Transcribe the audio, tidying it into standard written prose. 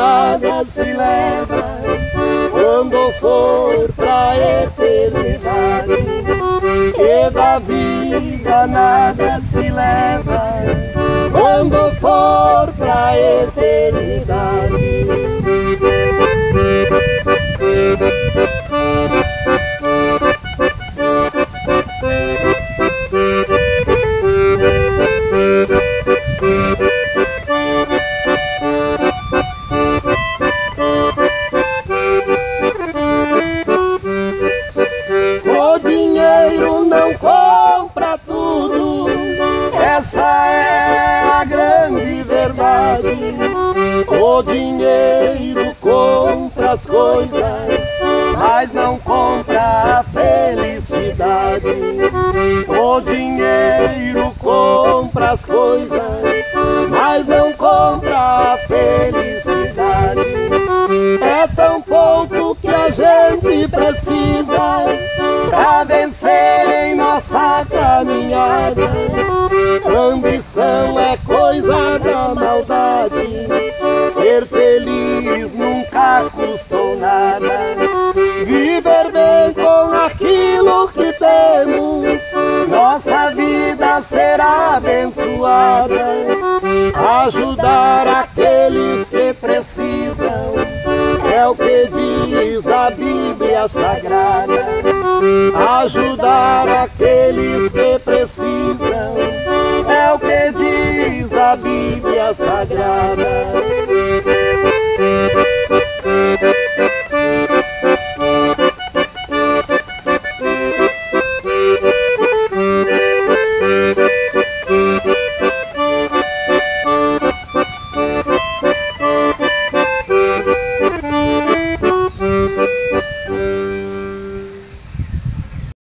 nada se leva quando for pra eternidade. Que da vida nada se leva quando for pra eternidade. O dinheiro não compra tudo, essa é a grande verdade. O dinheiro compra as coisas, mas não compra a felicidade. O dinheiro compra as coisas, mas não compra a felicidade. É tão pouco que a gente precisa pra vencer em nossa caminhada. Ambição é coisa da maldade, ser feliz nunca custou nada. Viver bem com aquilo que temos, nossa vida será abençoada. Ajudar aqueles que precisam é o que diz a Bíblia Sagrada. Ajudar aqueles que precisam é o que diz a Bíblia Sagrada.